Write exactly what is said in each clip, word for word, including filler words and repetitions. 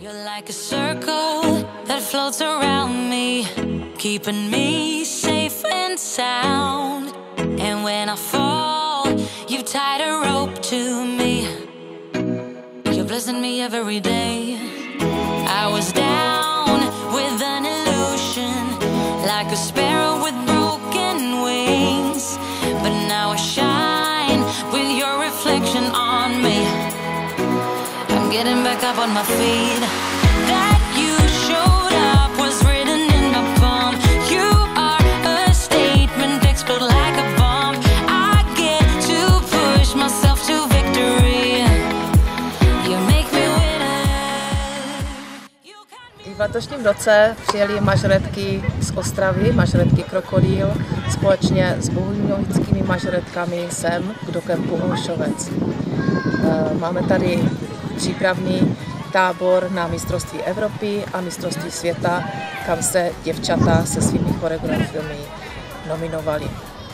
You're like a circle that floats around me, keeping me safe and sound. And when I fall, you tied a rope to me. You're blessing me every day. I was down with an illusion, like a sparrow with broken wings, but now I shine with your reflection on me. I'm getting back up on my feet. That you showed up was written in my palm. You are a statement, explode like a bomb. I get to push myself to victory. You make me winner. V letošním roce přijeli mažoretky z Ostravy, mažoretky Krokodýl, společně s bohunickými mažoretkami sem do kempu Olšovec. Máme tady přípravný tábor na mistrovství Evropy a mistrovství světa, kam se děvčata se svými choreografiemi nominovali.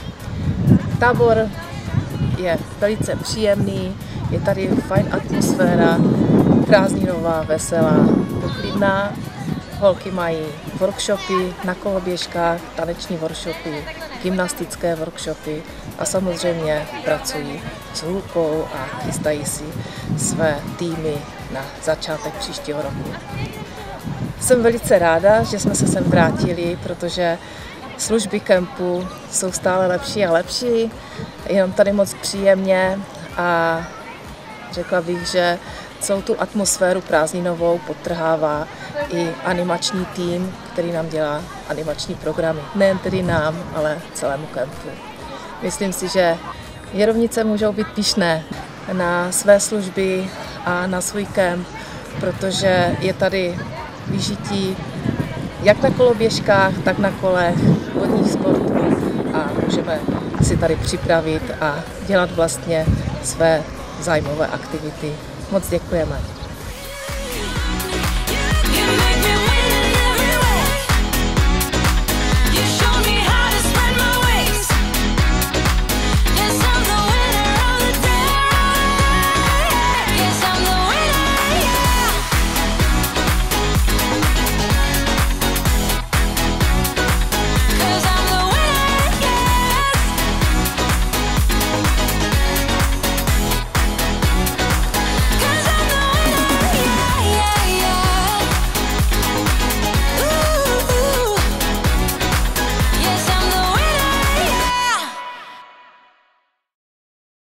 Tábor je velice příjemný, je tady fajn atmosféra, prázdninová, veselá, poklidná. Holky mají workshopy na koloběžkách, taneční workshopy, gymnastické workshopy a samozřejmě pracují s hůlkou a chystají si své týmy na začátek příštího roku. Jsem velice ráda, že jsme se sem vrátili, protože služby kempu jsou stále lepší a lepší, jenom tady moc příjemně a řekla bych, že celou tu atmosféru prázdninovou podtrhává i animační tým, který nám dělá animační programy. Nejen tedy nám, ale celému kempu. Myslím si, že Jerovnice můžou být pyšné na své služby a na svůj kemp, protože je tady vyžití jak na koloběžkách, tak na kolech, vodních sportů a můžeme si tady připravit a dělat vlastně své zájmové aktivity. Moc děkujeme.